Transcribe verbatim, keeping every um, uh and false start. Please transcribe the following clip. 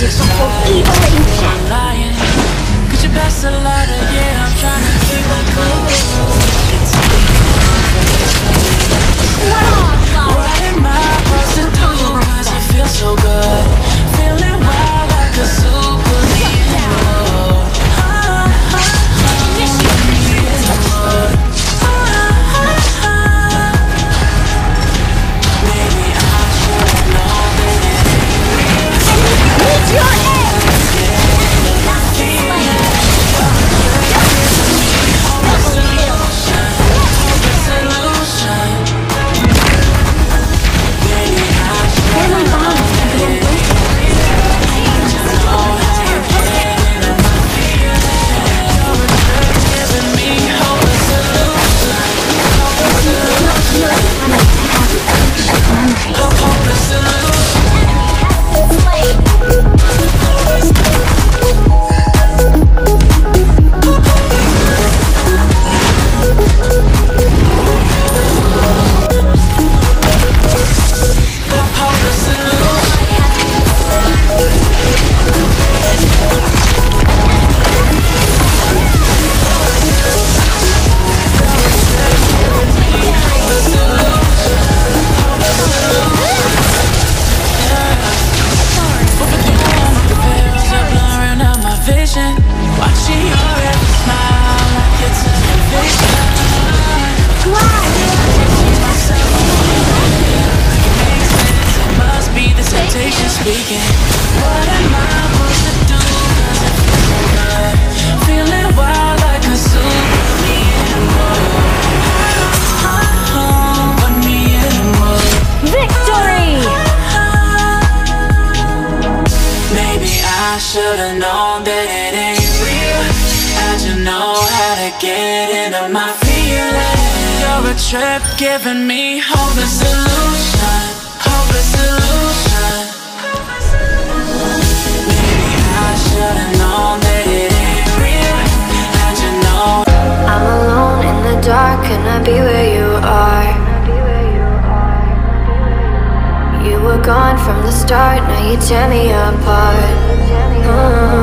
You're so evil and I'm lying. Could you pass a lighter? Yeah, I'm trying to keep it cool. What am I supposed to do? Cause it feels so good. Feeling wild like a superhero. Should've known that it ain't real. How'd you know how to get into my feelings? You're a trip giving me hopeless illusion. Hopeless illusion. Maybe I should've known that it ain't real. How'd you know? I'm alone in the dark, can I be where you are? You were gone from the start, now you tear me apart. Mm.